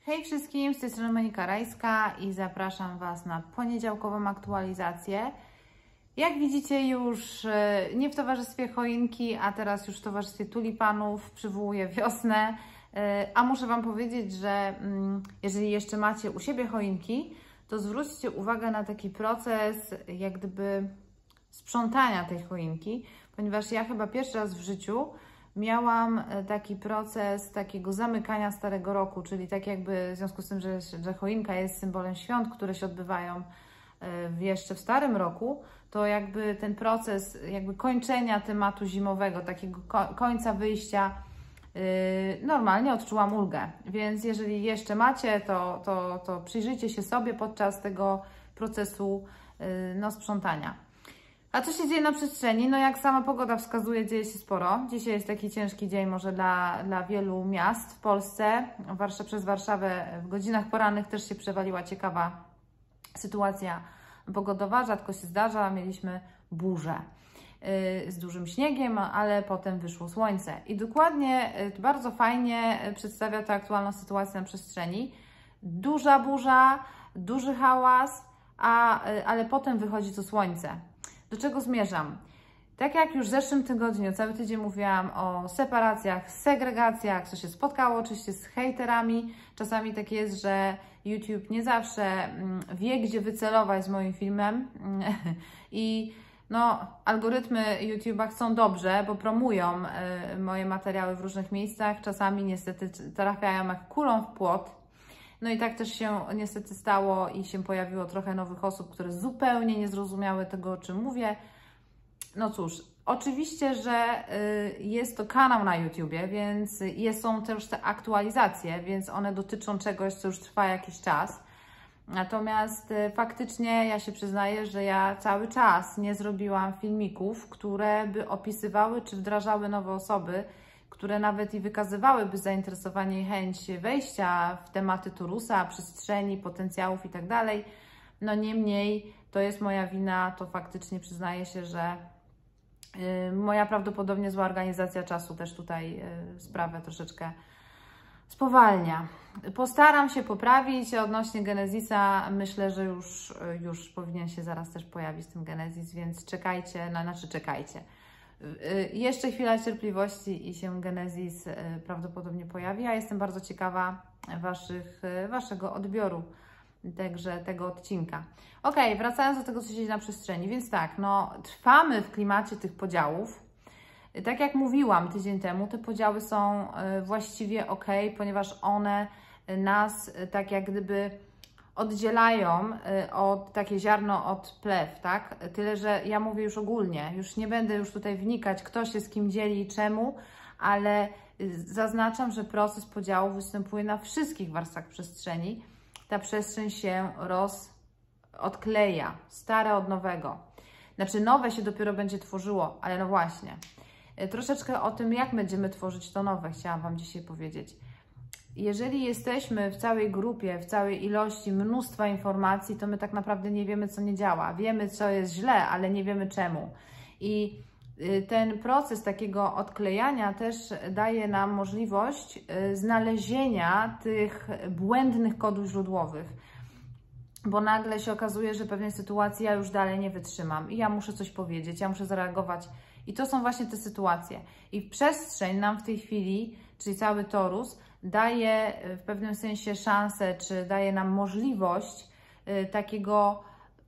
Hej wszystkim, z tej strony Monika Rajska i zapraszam Was na poniedziałkową aktualizację. Jak widzicie, już nie w towarzystwie choinki, a teraz już w towarzystwie tulipanów przywołuję wiosnę. A muszę Wam powiedzieć, że jeżeli jeszcze macie u siebie choinki, to zwróćcie uwagę na taki proces jak gdyby sprzątania tej choinki, ponieważ ja chyba pierwszy raz w życiu miałam taki proces takiego zamykania starego roku, czyli tak jakby w związku z tym, że choinka jest symbolem świąt, które się odbywają jeszcze w starym roku, to jakby ten proces jakby kończenia tematu zimowego, takiego końca wyjścia, normalnie odczułam ulgę. Więc jeżeli jeszcze macie, to przyjrzyjcie się sobie podczas tego procesu sprzątania. A co się dzieje na przestrzeni? No jak sama pogoda wskazuje, dzieje się sporo. Dzisiaj jest taki ciężki dzień może dla wielu miast w Polsce. Przez Warszawę w godzinach porannych też się przewaliła ciekawa sytuacja pogodowa. Rzadko się zdarza. Mieliśmy burzę z dużym śniegiem, ale potem wyszło słońce. I dokładnie bardzo fajnie przedstawia to aktualną sytuację na przestrzeni. Duża burza, duży hałas, ale potem wychodzi to słońce. Do czego zmierzam? Tak jak już w zeszłym tygodniu, cały tydzień mówiłam o separacjach, segregacjach, co się spotkało oczywiście z hejterami. Czasami tak jest, że YouTube nie zawsze wie, gdzie wycelować z moim filmem i algorytmy YouTube'a chcą dobrze, bo promują moje materiały w różnych miejscach. Czasami niestety trafiają jak kulą w płot. No i tak też się niestety stało i się pojawiło trochę nowych osób, które zupełnie nie zrozumiały tego, o czym mówię. No cóż, oczywiście, że jest to kanał na YouTubie, więc są też te aktualizacje, więc one dotyczą czegoś, co już trwa jakiś czas. Natomiast faktycznie ja się przyznaję, że ja cały czas nie zrobiłam filmików, które by opisywały czy wdrażały nowe osoby, które nawet i wykazywałyby zainteresowanie i chęć wejścia w tematy Turusa, przestrzeni, potencjałów i tak dalej. No niemniej to jest moja wina, to faktycznie przyznaję się, że moja prawdopodobnie zła organizacja czasu też tutaj sprawę troszeczkę spowalnia. Postaram się poprawić odnośnie Genezisa. Myślę, że już powinien się zaraz też pojawić ten Genezis, więc czekajcie, czekajcie. Jeszcze chwila cierpliwości i się Genezis prawdopodobnie pojawi, a jestem bardzo ciekawa Waszego odbioru tego odcinka. Ok, wracając do tego, co się dzieje na przestrzeni, więc tak, trwamy w klimacie tych podziałów. Tak jak mówiłam tydzień temu, te podziały są właściwie ok, ponieważ one nas tak jak gdyby oddzielają od takie ziarno od plew, tak? Tyle, że ja mówię już ogólnie, już nie będę już tutaj wnikać, kto się z kim dzieli i czemu, ale zaznaczam, że proces podziału występuje na wszystkich warstwach przestrzeni. Ta przestrzeń się odkleja, stare od nowego. Znaczy nowe się dopiero będzie tworzyło, ale no właśnie. Troszeczkę o tym, jak będziemy tworzyć to nowe, chciałam Wam dzisiaj powiedzieć. Jeżeli jesteśmy w całej grupie, w całej ilości mnóstwa informacji, to my tak naprawdę nie wiemy, co nie działa. Wiemy, co jest źle, ale nie wiemy czemu. I ten proces takiego odklejania też daje nam możliwość znalezienia tych błędnych kodów źródłowych. Bo nagle się okazuje, że pewnej sytuacji ja już dalej nie wytrzymam i ja muszę coś powiedzieć, ja muszę zareagować. I to są właśnie te sytuacje. I przestrzeń nam w tej chwili, czyli cały torus, daje w pewnym sensie szansę, czy daje nam możliwość takiego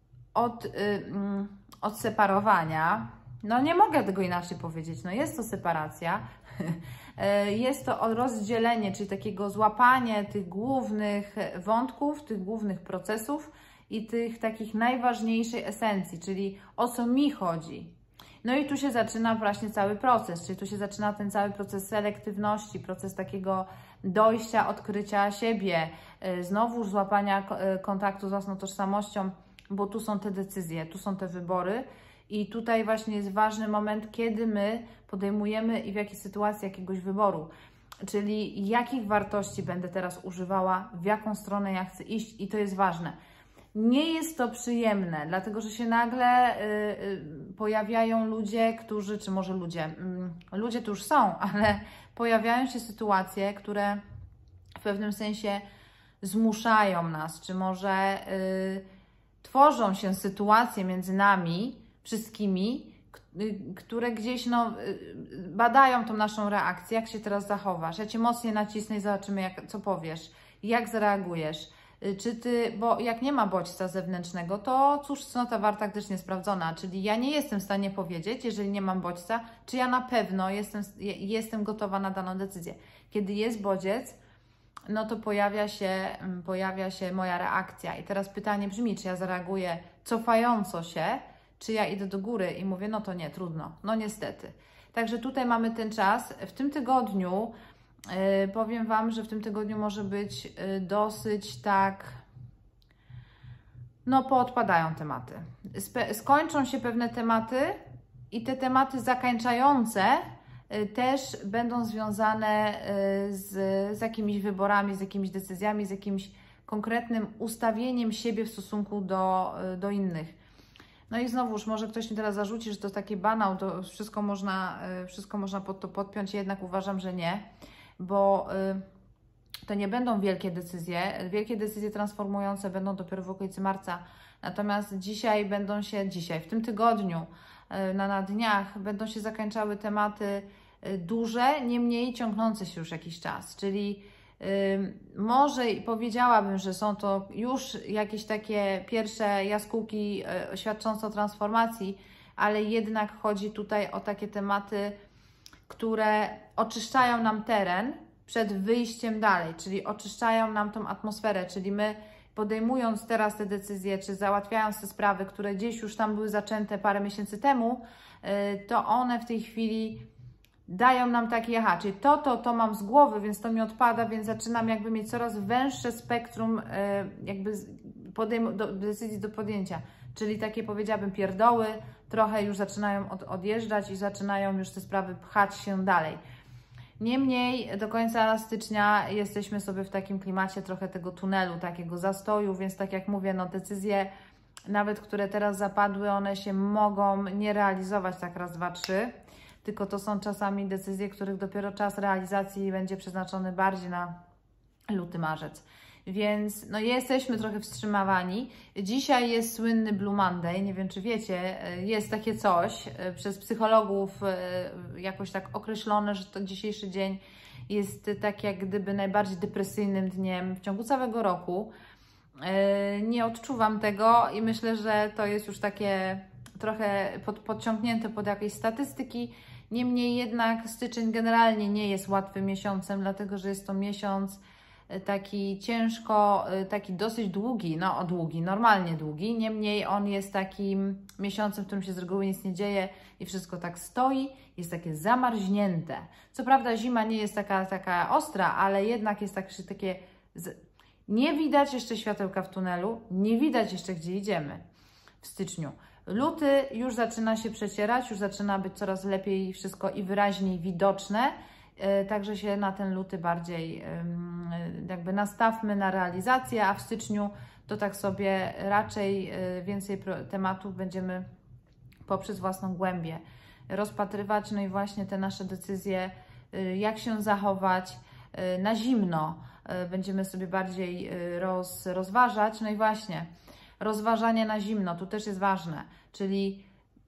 odseparowania. No nie mogę tego inaczej powiedzieć, jest to separacja, jest to rozdzielenie, czyli takiego złapanie tych głównych wątków, tych głównych procesów i tych takich najważniejszej esencji, czyli o co mi chodzi. No i tu się zaczyna właśnie cały proces, czyli tu się zaczyna ten cały proces selektywności, proces takiego dojścia, odkrycia siebie, znowuż złapania kontaktu z własną tożsamością, bo tu są te decyzje, tu są te wybory i tutaj właśnie jest ważny moment, kiedy my podejmujemy i w jakiej sytuacji jakiegoś wyboru, czyli jakich wartości będę teraz używała, w jaką stronę ja chcę iść i to jest ważne. Nie jest to przyjemne, dlatego że się nagle pojawiają ludzie, którzy, czy może ludzie tu już są, ale pojawiają się sytuacje, które w pewnym sensie zmuszają nas, czy może tworzą się sytuacje między nami wszystkimi, które gdzieś badają tą naszą reakcję, jak się teraz zachowasz. Ja Cię mocniej nacisnę i zobaczymy, co powiesz, jak zareagujesz. Czy Ty, bo jak nie ma bodźca zewnętrznego, to cóż, cnota warta gdyż niesprawdzona, czyli ja nie jestem w stanie powiedzieć, jeżeli nie mam bodźca, czy ja na pewno jestem gotowa na daną decyzję. Kiedy jest bodziec, no to pojawia się moja reakcja. I teraz pytanie brzmi, czy ja zareaguję cofająco się, czy ja idę do góry i mówię, no to nie, trudno, no niestety. Także tutaj mamy ten czas. W tym tygodniu, powiem Wam, że w tym tygodniu może być dosyć tak, no poodpadają tematy. Skończą się pewne tematy i te tematy zakończające też będą związane z jakimiś wyborami, z jakimiś decyzjami, z jakimś konkretnym ustawieniem siebie w stosunku do innych. No i znowuż, może ktoś mi teraz zarzuci, że to jest taki banał, to wszystko można pod to podpiąć, jednak uważam, że nie, bo to nie będą wielkie decyzje. Wielkie decyzje transformujące będą dopiero w okolicy marca. Natomiast w tym tygodniu, na dniach będą się zakończały tematy duże, niemniej ciągnące się już jakiś czas. Czyli może powiedziałabym, że są to już jakieś takie pierwsze jaskółki świadczące o transformacji, ale jednak chodzi tutaj o takie tematy, które oczyszczają nam teren przed wyjściem dalej, czyli oczyszczają nam tą atmosferę, czyli my podejmując teraz te decyzje, czy załatwiając te sprawy, które gdzieś już tam były zaczęte parę miesięcy temu, to one w tej chwili dają nam takie, czyli to mam z głowy, więc to mi odpada, więc zaczynam jakby mieć coraz węższe spektrum decyzji do podjęcia. Czyli takie, powiedziałabym, pierdoły trochę już zaczynają odjeżdżać i zaczynają już te sprawy pchać się dalej. Niemniej do końca stycznia jesteśmy sobie w takim klimacie trochę tego tunelu, takiego zastoju, więc tak jak mówię, no decyzje nawet, które teraz zapadły, one się mogą nie realizować tak raz, dwa, trzy, tylko to są czasami decyzje, których dopiero czas realizacji będzie przeznaczony bardziej na luty, marzec. Więc no jesteśmy trochę wstrzymywani. Dzisiaj jest słynny Blue Monday, nie wiem czy wiecie, jest takie coś przez psychologów jakoś tak określone, że to dzisiejszy dzień jest tak jak gdyby najbardziej depresyjnym dniem w ciągu całego roku. Nie odczuwam tego i myślę, że to jest już takie trochę podciągnięte pod jakieś statystyki. Niemniej jednak styczeń generalnie nie jest łatwym miesiącem, dlatego że jest to miesiąc taki taki dosyć długi, normalnie długi, niemniej on jest takim miesiącem, w którym się z reguły nic nie dzieje i wszystko tak stoi, jest takie zamarznięte. Co prawda zima nie jest taka ostra, ale jednak jest takie, nie widać jeszcze światełka w tunelu, nie widać jeszcze gdzie idziemy w styczniu. Luty już zaczyna się przecierać, już zaczyna być coraz lepiej wszystko i wyraźniej widoczne, także się na ten luty bardziej jakby nastawmy na realizację, a w styczniu to tak sobie raczej więcej tematów będziemy poprzez własną głębię rozpatrywać, no i właśnie te nasze decyzje, jak się zachować na zimno, będziemy sobie bardziej rozważać, no i właśnie rozważanie na zimno, tu też jest ważne, czyli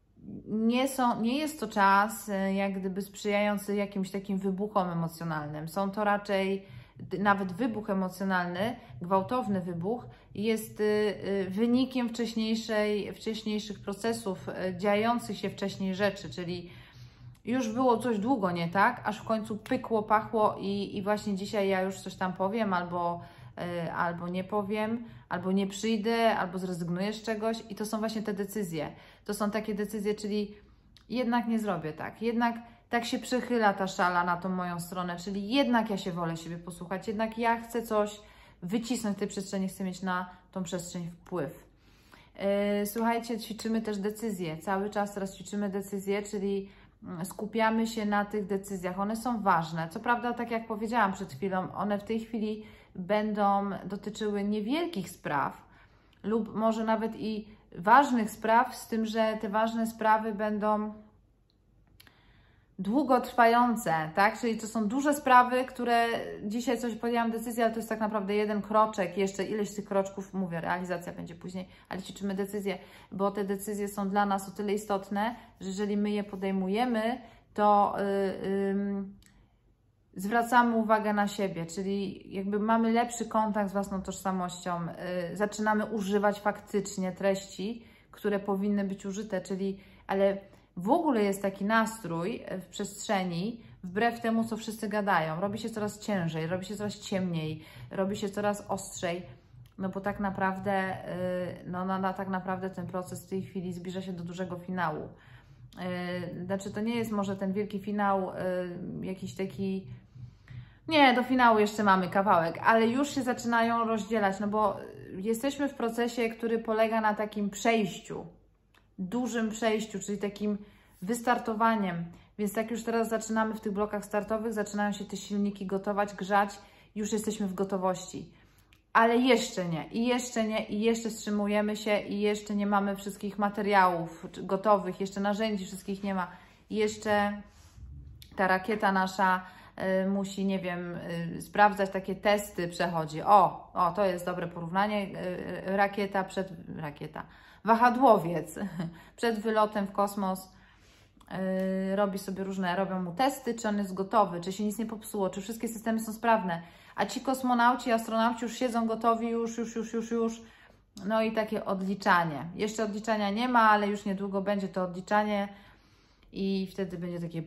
nie jest to czas jak gdyby sprzyjający jakimś takim wybuchom emocjonalnym. Są to raczej, nawet wybuch emocjonalny, gwałtowny wybuch jest wynikiem wcześniejszych procesów, dziejących się wcześniej rzeczy, czyli już było coś długo nie tak, aż w końcu pykło, pachło i właśnie dzisiaj ja już coś tam powiem, albo nie powiem, albo nie przyjdę, albo zrezygnuję z czegoś i to są właśnie te decyzje. To są takie decyzje, czyli jednak nie zrobię tak, jednak tak się przychyla ta szala na tą moją stronę, czyli jednak ja się wolę siebie posłuchać, jednak ja chcę coś wycisnąć z tej przestrzeni, chcę mieć na tą przestrzeń wpływ. Słuchajcie, ćwiczymy też decyzje, cały czas teraz ćwiczymy decyzje, czyli skupiamy się na tych decyzjach, one są ważne. Co prawda, tak jak powiedziałam przed chwilą, one w tej chwili będą dotyczyły niewielkich spraw lub może nawet i ważnych spraw, z tym, że te ważne sprawy będą długotrwające, tak? Czyli to są duże sprawy, które dzisiaj coś podjęłam decyzję, ale to jest tak naprawdę jeden kroczek, jeszcze ileś tych kroczków, mówię, realizacja będzie później, ale ćwiczymy decyzje, bo te decyzje są dla nas o tyle istotne, że jeżeli my je podejmujemy, to zwracamy uwagę na siebie, czyli jakby mamy lepszy kontakt z własną tożsamością, zaczynamy używać faktycznie treści, które powinny być użyte, czyli, ale w ogóle jest taki nastrój w przestrzeni, wbrew temu, co wszyscy gadają. Robi się coraz ciężej, robi się coraz ciemniej, robi się coraz ostrzej, no bo tak naprawdę, tak naprawdę ten proces w tej chwili zbliża się do dużego finału. Znaczy, to nie jest może ten wielki finał, jakiś taki... Nie, do finału jeszcze mamy kawałek, ale już się zaczynają rozdzielać, no bo jesteśmy w procesie, który polega na takim przejściu, dużym przejściu, czyli takim wystartowaniem. Więc tak już teraz zaczynamy w tych blokach startowych, zaczynają się te silniki gotować, grzać, już jesteśmy w gotowości. Ale jeszcze nie, i jeszcze nie, i jeszcze wstrzymujemy się, i jeszcze nie mamy wszystkich materiałów gotowych, jeszcze narzędzi wszystkich nie ma. I jeszcze ta rakieta nasza musi, nie wiem, sprawdzać takie testy, przechodzi. O, to jest dobre porównanie. Wahadłowiec przed wylotem w kosmos robi sobie robią mu testy, czy on jest gotowy, czy się nic nie popsuło, czy wszystkie systemy są sprawne. A ci kosmonauci, astronauci już siedzą gotowi, już. No i takie odliczanie. Jeszcze odliczania nie ma, ale już niedługo będzie to odliczanie i wtedy będzie takie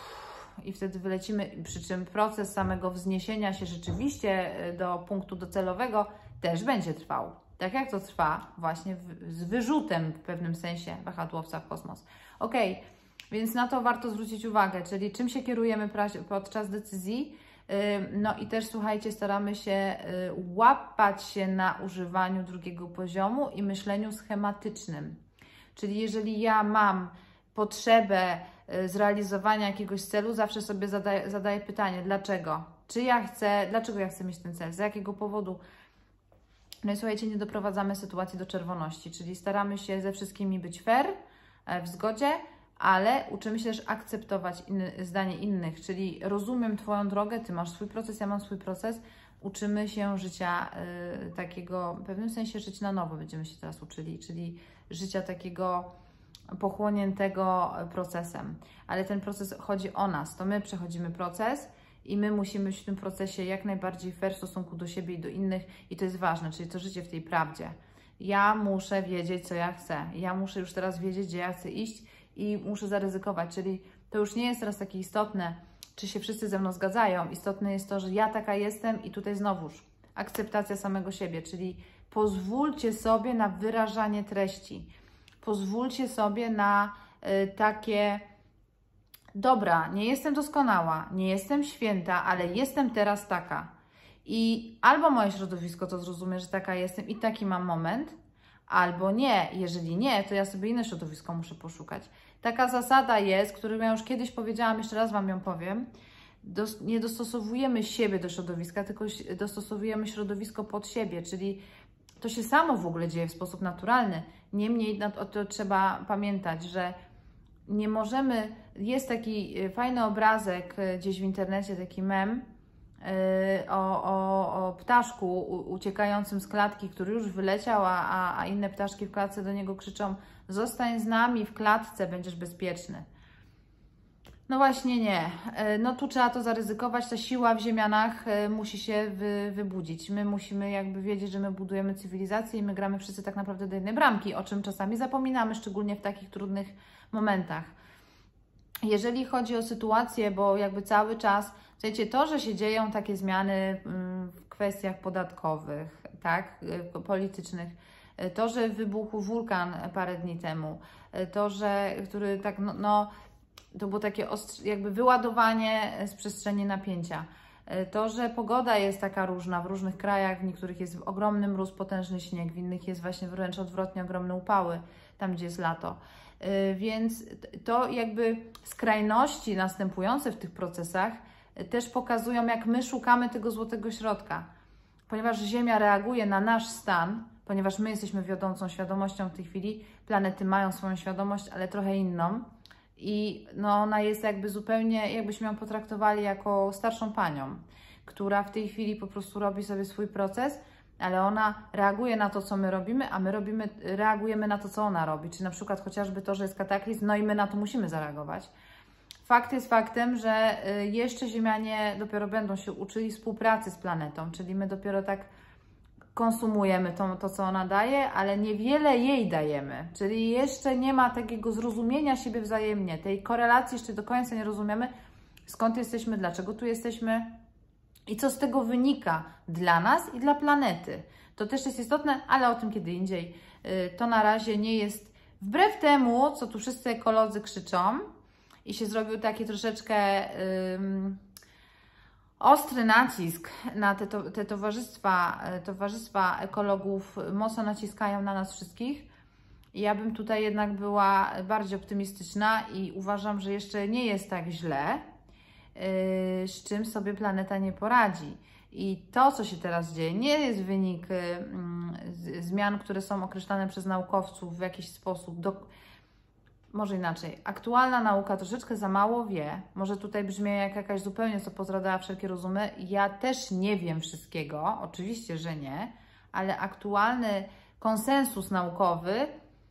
i wtedy wylecimy, przy czym proces samego wzniesienia się rzeczywiście do punktu docelowego też będzie trwał. Tak jak to trwa właśnie z wyrzutem w pewnym sensie wahadłowca w kosmos. Ok, więc na to warto zwrócić uwagę, czyli czym się kierujemy podczas decyzji. No i też słuchajcie, staramy się łapać się na używaniu drugiego poziomu i myśleniu schematycznym. Czyli jeżeli ja mam potrzebę zrealizowania jakiegoś celu, zawsze sobie zadaję pytanie, dlaczego? Dlaczego ja chcę mieć ten cel? Z jakiego powodu? No i słuchajcie, nie doprowadzamy sytuacji do czerwoności, czyli staramy się ze wszystkimi być fair, w zgodzie, ale uczymy się też akceptować zdanie innych, czyli rozumiem Twoją drogę, Ty masz swój proces, ja mam swój proces, uczymy się życia takiego, w pewnym sensie żyć na nowo będziemy się teraz uczyli, czyli życia takiego pochłoniętego procesem, ale ten proces chodzi o nas, to my przechodzimy proces i my musimy być w tym procesie jak najbardziej fair w stosunku do siebie i do innych i to jest ważne, czyli to życie w tej prawdzie. Ja muszę wiedzieć, co ja chcę, ja muszę już teraz wiedzieć, gdzie ja chcę iść i muszę zaryzykować, czyli to już nie jest teraz takie istotne, czy się wszyscy ze mną zgadzają, istotne jest to, że ja taka jestem i tutaj znowuż akceptacja samego siebie, czyli pozwólcie sobie na wyrażanie treści. Pozwólcie sobie na takie, dobra, nie jestem doskonała, nie jestem święta, ale jestem teraz taka. I albo moje środowisko to zrozumie, że taka jestem i taki mam moment, albo nie. Jeżeli nie, to ja sobie inne środowisko muszę poszukać. Taka zasada jest, którą ja już kiedyś powiedziałam, jeszcze raz Wam ją powiem. Nie dostosowujemy siebie do środowiska, tylko dostosowujemy środowisko pod siebie, czyli to się samo w ogóle dzieje w sposób naturalny. Niemniej o to trzeba pamiętać, że nie możemy... Jest taki fajny obrazek gdzieś w internecie, taki mem o ptaszku uciekającym z klatki, który już wyleciał, a inne ptaszki w klatce do niego krzyczą: zostań z nami w klatce, będziesz bezpieczny. No właśnie nie. No tu trzeba to zaryzykować. Ta siła w ziemianach musi się wybudzić. My musimy jakby wiedzieć, że my budujemy cywilizację i my gramy wszyscy tak naprawdę do jednej bramki, o czym czasami zapominamy, szczególnie w takich trudnych momentach. Jeżeli chodzi o sytuację, bo jakby cały czas, słuchajcie, to, że się dzieją takie zmiany w kwestiach podatkowych, tak, politycznych, to, że wybuchł wulkan parę dni temu, to, że, który tak, to było takie jakby wyładowanie z przestrzeni napięcia. To, że pogoda jest taka różna w różnych krajach, w niektórych jest ogromny mróz, potężny śnieg, w innych jest właśnie wręcz odwrotnie, ogromne upały, tam gdzie jest lato. Więc to jakby skrajności następujące w tych procesach też pokazują, jak my szukamy tego złotego środka. Ponieważ Ziemia reaguje na nasz stan, ponieważ my jesteśmy wiodącą świadomością w tej chwili, planety mają swoją świadomość, ale trochę inną. I no ona jest jakby zupełnie, jakbyśmy ją potraktowali jako starszą panią, która w tej chwili po prostu robi sobie swój proces, ale ona reaguje na to, co my robimy, a my reagujemy na to, co ona robi. Czyli na przykład chociażby to, że jest kataklizm, no i my na to musimy zareagować. Fakt jest faktem, że jeszcze Ziemianie dopiero będą się uczyli współpracy z planetą, czyli my dopiero tak konsumujemy to, co ona daje, ale niewiele jej dajemy, czyli jeszcze nie ma takiego zrozumienia siebie wzajemnie, tej korelacji jeszcze do końca nie rozumiemy, skąd jesteśmy, dlaczego tu jesteśmy i co z tego wynika dla nas i dla planety. To też jest istotne, ale o tym kiedy indziej. To na razie nie jest, wbrew temu, co tu wszyscy ekolodzy krzyczą i się zrobił taki troszeczkę ostry nacisk na te towarzystwa ekologów, mocno naciskają na nas wszystkich. Ja bym tutaj jednak była bardziej optymistyczna i uważam, że jeszcze nie jest tak źle, z czym sobie planeta nie poradzi. I to, co się teraz dzieje, nie jest wynik zmian, które są określane przez naukowców w jakiś sposób. Może inaczej, aktualna nauka troszeczkę za mało wie, może tutaj brzmi jak jakaś zupełnie, co pozradała wszelkie rozumy. Ja też nie wiem wszystkiego, oczywiście, że nie, ale aktualny konsensus naukowy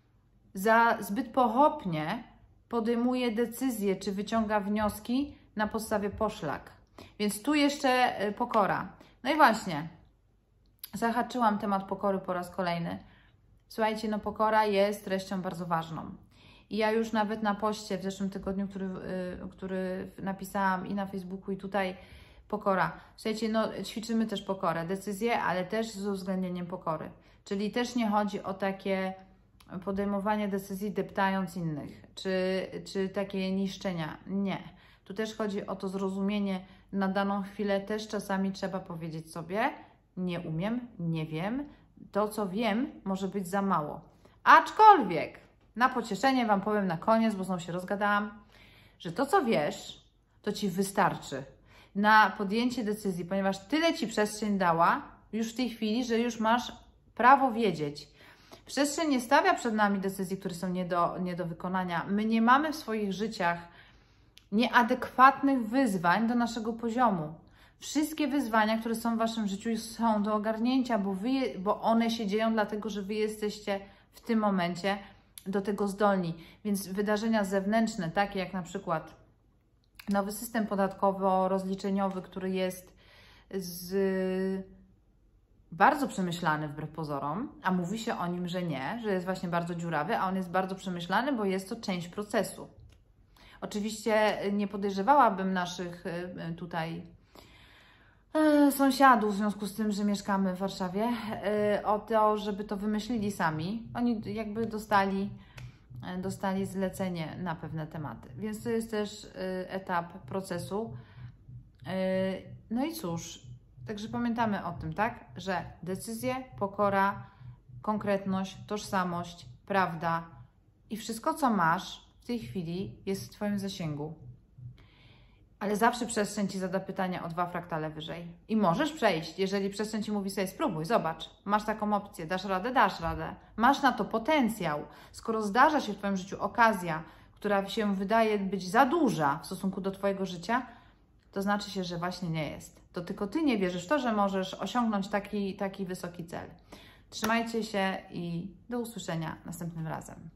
zbyt pochopnie podejmuje decyzje, czy wyciąga wnioski na podstawie poszlak. Więc tu jeszcze pokora. No i właśnie, zahaczyłam temat pokory po raz kolejny. Słuchajcie, no pokora jest treścią bardzo ważną. I ja już nawet na poście w zeszłym tygodniu, który napisałam i na Facebooku, i tutaj, pokora. Słuchajcie, no ćwiczymy też pokorę, decyzje, ale też z uwzględnieniem pokory. Czyli też nie chodzi o takie podejmowanie decyzji deptając innych, czy takie niszczenia. Nie. Tu też chodzi o to zrozumienie na daną chwilę. Też czasami trzeba powiedzieć sobie, nie umiem, nie wiem, to co wiem może być za mało. Aczkolwiek na pocieszenie Wam powiem na koniec, bo znowu się rozgadałam, że to, co wiesz, to Ci wystarczy na podjęcie decyzji, ponieważ tyle Ci przestrzeń dała już w tej chwili, że już masz prawo wiedzieć. Przestrzeń nie stawia przed nami decyzji, które są nie do wykonania. My nie mamy w swoich życiach nieadekwatnych wyzwań do naszego poziomu. Wszystkie wyzwania, które są w Waszym życiu, są do ogarnięcia, bo one się dzieją dlatego, że Wy jesteście w tym momencie do tego zdolni. Więc wydarzenia zewnętrzne, takie jak na przykład nowy system podatkowo-rozliczeniowy, który jest bardzo przemyślany wbrew pozorom, a mówi się o nim, że nie, że jest właśnie bardzo dziurawy, a on jest bardzo przemyślany, bo jest to część procesu. Oczywiście nie podejrzewałabym naszych tutaj sąsiadów w związku z tym, że mieszkamy w Warszawie, o to, żeby to wymyślili sami. Oni jakby dostali zlecenie na pewne tematy. Więc to jest też etap procesu. No i cóż, także pamiętamy o tym, tak? Że decyzje, pokora, konkretność, tożsamość, prawda i wszystko, co masz w tej chwili, jest w Twoim zasięgu. Ale zawsze przestrzeń Ci zada pytania o 2 fraktale wyżej. I możesz przejść, jeżeli przestrzeń Ci mówi sobie, spróbuj, zobacz, masz taką opcję, dasz radę, dasz radę. Masz na to potencjał. Skoro zdarza się w Twoim życiu okazja, która się wydaje być za duża w stosunku do Twojego życia, to znaczy się, że właśnie nie jest. To tylko Ty nie wierzysz w to, że możesz osiągnąć taki wysoki cel. Trzymajcie się i do usłyszenia następnym razem.